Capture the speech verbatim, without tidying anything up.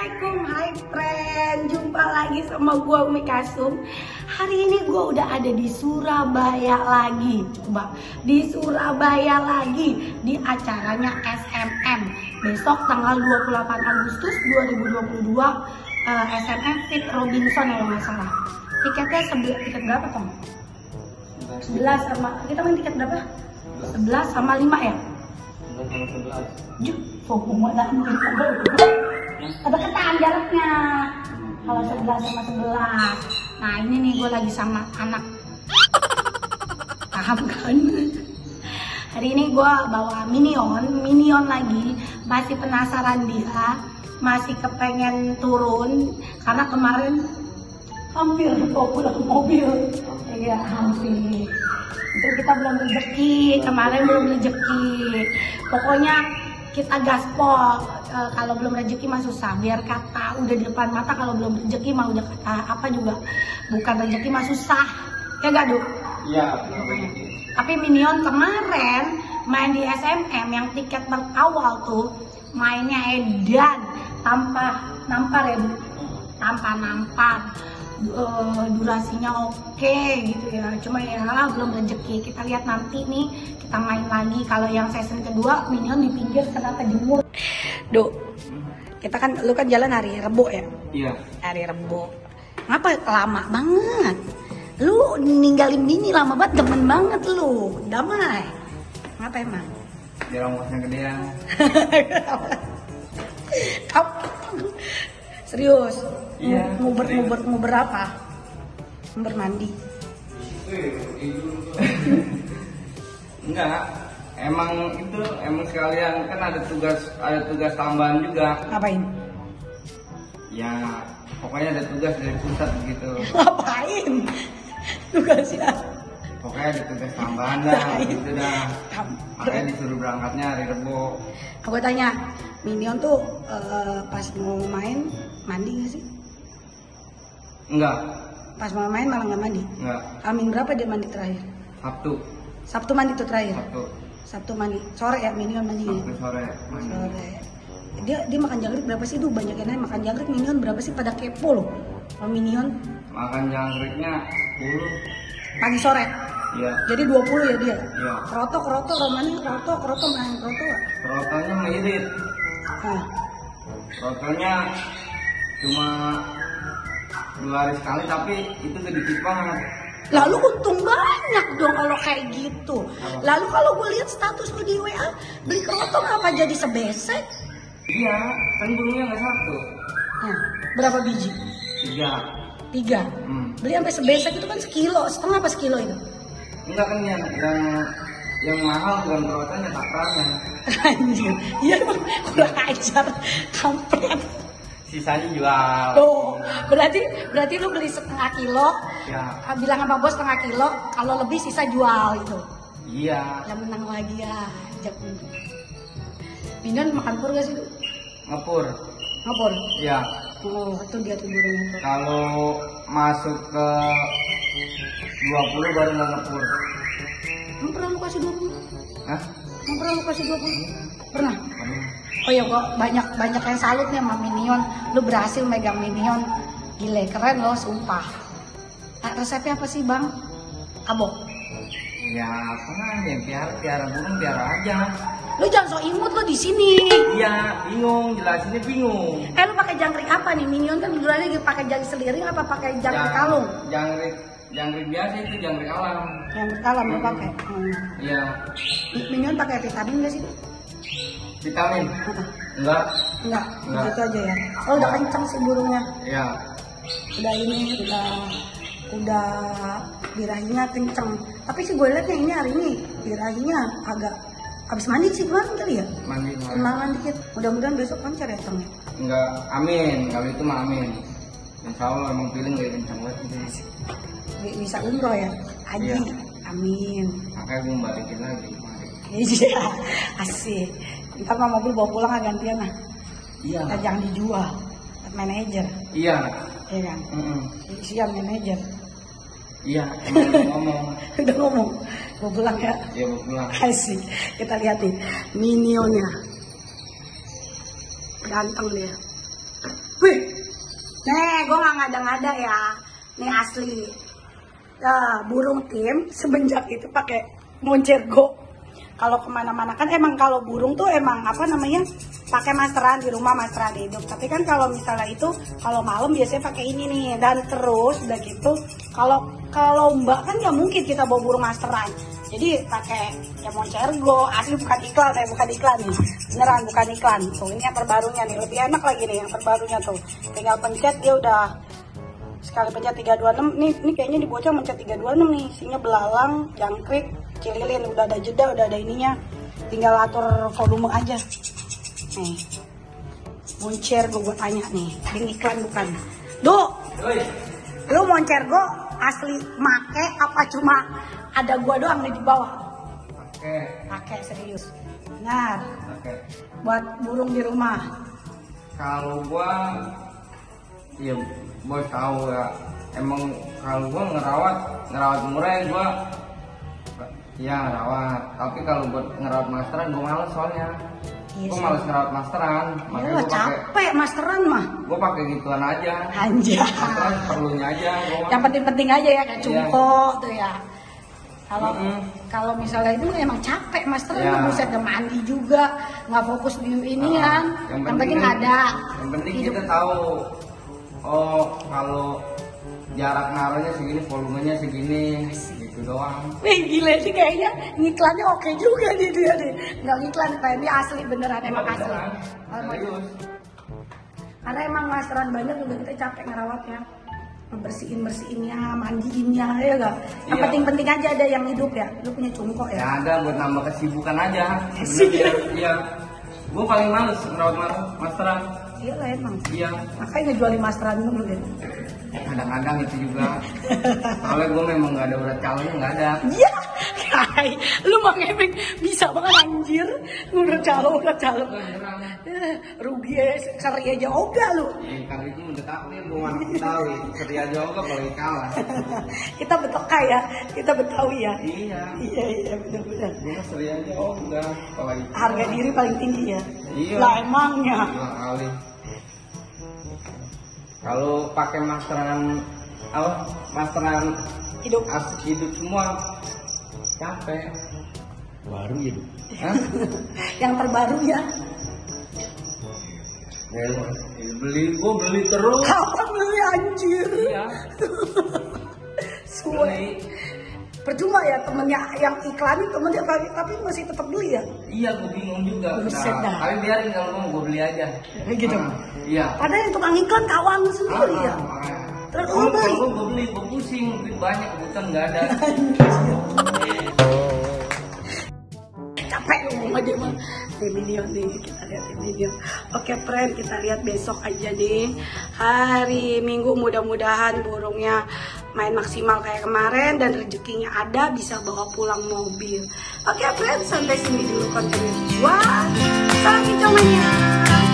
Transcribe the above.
Assalamualaikum, hai friend. Jumpa lagi sama gue Umi Kasum. Hari ini gue udah ada di Surabaya lagi. Coba di Surabaya lagi di acaranya S M M. Besok tanggal dua puluh delapan Agustus dua ribu dua puluh dua uh, S M M Fit Robinson kalau nggak salah. Tiketnya sebelas, tiket berapa Tom? sebelas sama, kita main tiket berapa? sebelas sama lima ya? sebelas. Juk, sokong ada ada ketan jaraknya. Kalau sebelas sama sebelas. Nah ini nih gue lagi sama anak. Paham kan? Hari ini gue bawa Minion, Minion lagi. Masih penasaran dia, masih kepengen turun karena kemarin hampir bawa pulang mobil. Iya hampir. Itu kita belum rezeki, kemarin belum rezeki. Pokoknya kita gaspol, e, kalau belum rezeki mah susah. Biar kata udah di depan mata, kalau belum rezeki mah udah kata apa juga bukan rezeki mah susah. Ya gak Duk? Iya. Tapi Minion kemarin main di S M M yang tiket awal tuh mainnya edan, tanpa nampar ya Bu? Tanpa nampar. Uh, durasinya oke okay, gitu ya, cuma ya belum rezeki. Kita lihat nanti nih, kita main lagi. Kalau yang season kedua Minion di pinggir kenapa jemur. Duh, kita kan, lu kan jalan hari Rebo ya? Iya. Hari Rebo. Ngapa lama banget? Lu ninggalin Mini lama banget, demen banget lu. Damai. Ngapa emang? Biar ongkosnya gedean. Kau serius? Iya. Nguber, nguber, nguber apa? Nguber mandi? Enggak. Emang itu, emang sekalian kan ada tugas, ada tugas tambahan juga. Ngapain? Ya, pokoknya ada tugas dari pusat gitu. Ngapain? Tugasnya? Pokoknya ada tugas tambahan dah, gitu dah. Makanya disuruh berangkatnya hari Rebo. Aku tanya, Minion tuh uh, pas mau main mandi gak sih? Enggak. Pas mau main malah nggak mandi? Enggak. Amin berapa dia mandi terakhir? Sabtu. Sabtu mandi tuh terakhir? Sabtu. Sabtu mandi. Sore ya Minion mandi? Sabtu sore. Mandi. Sore. Dia dia makan jangkrik berapa sih? Duh banyak yang nanya makan jangkrik Minion berapa sih? Pada kepo loh. Kalau Minion Makan jangkriknya sepuluh. pagi sore? Iya. Jadi dua puluh ya dia? Iya. Kroto, kroto, romanya kroto, kroto, main kroto gak? Rotonya mirip. Nah, Rotonya cuma dua hari sekali, tapi itu gede banget. lalu untung banyak dong kalau kayak gitu. Apa? Lalu kalau gue lihat status lu di W A beli kroto ngapa jadi sebesek? Iya, kan burungnya nggak satu, Nah, berapa biji? tiga. Tiga. Hmm. Beli sampai sebesek itu kan sekilo, setengah apa sekilo itu? Enggak kan yang yang yang mahal bukan rotonya, takranya. Anjir, iya emang kurang ajar, kampret. Sisanya jual. Tuh, berarti berarti lu beli setengah kilo, Ya. ah, bilang sama bos setengah kilo, kalau lebih sisa jual itu. Iya. Ya menang lagi ya, ajak. Minion makan pur gak sih lu? Ngepur. Ngapur? Iya. Oh, itu dia tuh burungnya tuh. Kalau masuk ke dua puluh baru nggak ngepur. Emang pernah lu kasih dua puluh? Hah? Emang pernah lu kasih dua puluh? Pernah? Oh iya kok banyak banyak yang salut nih sama Minion. Lu berhasil megang Minion. Gile, keren loh, sumpah. Nah, resepnya apa sih bang? Kabok? Ya apa yang piara piara burung piara aja. Lu jangan so imut lo di sini. Iya, bingung, jelasinnya bingung. Eh lu pakai jangkrik apa nih? Minion kan duluannya pakai jangkrik seliring apa pakai jangkrik Jang- kalung? Jangkrik, jangkrik biasa itu jangkrik alam. Jangkrik kalung lu Hmm. pakai. Hmm. Iya. Minion pakai vitamin nggak sih? Vitamin? Apa? Enggak. Enggak, Enggak. gitu aja ya. Oh udah kencang sih burungnya. Iya. Udah ini, udah udah birahinya kenceng. Tapi sih gue liatnya ini hari ini birahinya agak habis mandi sih kemarin kali ya. Mandi kemarin. Kenalan dikit. Mudah-mudahan besok kan cereteng ya. Enggak, amin. Kalau itu mah amin. Insya Allah emang feeling gak kencang banget gitu. Bi- Bisa umroh ya. Haji. Iya. Amin. Makanya gue balikin lagi kemarin. Iya, asik. Ntar mah mobil bawa pulang ah, gantian lah. Iya. Kita jangan dijual. Buat manajer, Iya. ya kan? Mm-mm. Siap manajer. Iya. Emang udah ngomong. Udah ngomong, bawa pulang ya. Ya mau pulang. Asik. Kita lihat nih, Minionnya. Ganteng dia. Nih, gue nggak ngada-ngada ya. Nih asli. Nah, burung tim semenjak itu pakai moncergo. Kalau kemana-mana kan emang kalau burung tuh emang apa namanya pakai masteran di rumah, masteran hidup. Tapi kan kalau misalnya itu kalau malam biasanya pakai ini nih. Dan terus udah gitu kalau kalau mbak kan nggak mungkin kita bawa burung masteran. Jadi pakai ya moncergo, asli bukan iklan ya, bukan iklan nih. Beneran bukan iklan. Tuh ini yang terbarunya nih, lebih enak lagi nih yang terbarunya tuh. Tinggal pencet dia udah sekali pencet tiga dua enam. Nih, nih kayaknya di bocah mencet tiga dua enam nih. Isinya belalang, jangkrik, cililin, udah ada jeda, udah ada ininya. Tinggal atur volume aja. Nih. Moncergo gue tanya nih, ini iklan bukan? Duh. Lu moncergo asli make apa cuma ada gua doang nih di bawah? Pakai. Pakai serius. Benar. Pakai. Buat burung di rumah. Kalau gua iya bos tahu ya. Emang kalau gua ngerawat ngerawat murah gua iya ngerawat. Tapi kalau buat ngerawat masteran gua males soalnya. Yes, gua males ngerawat masteran. Makanya gua capek masteran mah. Gua pakai gituan aja. Anjay. Masteran perlunya aja. Yang penting-penting aja ya kayak cungko iya. Tuh ya. Kalau mm -hmm. kalau misalnya itu emang capek masteran ya. Buset udah mandi juga nggak fokus di ini kan. Uh, yang, yang penting kan, ada. Yang penting hidup. Kita tahu. Oh kalau jarak naruhnya segini, volumenya segini, gitu doang. Wih gila sih kayaknya ngiklannya oke juga nih dia nih. Nggak ngiklan kayak dia asli beneran emang asli. Serius. Karena emang masteran banyak juga kita capek ngerawatnya, bersihin bersihinnya, mandiinnya ya nggak. Yang iya. Penting-penting aja ada yang hidup ya. Lu punya cungkok ya? Ya ada buat nambah kesibukan aja. Iya. Gue paling males ngerawat masteran. Iya lah emang. Iya. Makanya ngejualin masteran dulu deh. Kadang-kadang itu juga. Soalnya gue memang nggak ada urat calonnya, nggak ada. Iya. Kai, lu mah ngebeng bisa banget anjir. Urat calon, urat calon. Rugi ya, kari aja ogah lu. Eh, kari itu udah takdir, gue mana tahu. Kari aja ogah kalau kalah. Kita Betawi ya, kita Betawi ya. Iya. Iya iya benar-benar. Gue seri aja ogah kalau harga diri paling tinggi ya. Iya. Lah emangnya. Dua kali. Kalau pakai masteran apa? Masteran hidup asik hidup semua capek. Baru hidup. Hah? Yang terbaru ya. Ya, beli gua beli terus. Kapan beli anjir? Iya. Suwe. Percuma ya temennya yang iklanin temennya tapi masih tetap beli ya? Iya, gue bingung juga. Buset dah. Tapi biarin kalau mau gue beli aja. Gitu. Ah, iya. Padahal yang tukang iklan kawan sendiri ah, ya. Ah, Terus oh, beli. Gue gue beli, gue pusing, duit banyak kebutuhan nggak ada. Capek lu aja mah. Minion nih, kita lihat Minion. Oke friend, kita lihat besok aja deh. Hari Minggu mudah-mudahan burungnya main maksimal kayak kemarin dan rezekinya ada bisa bawa pulang mobil. Oke friend, sampai sini dulu konten gua. Salam hijauannya.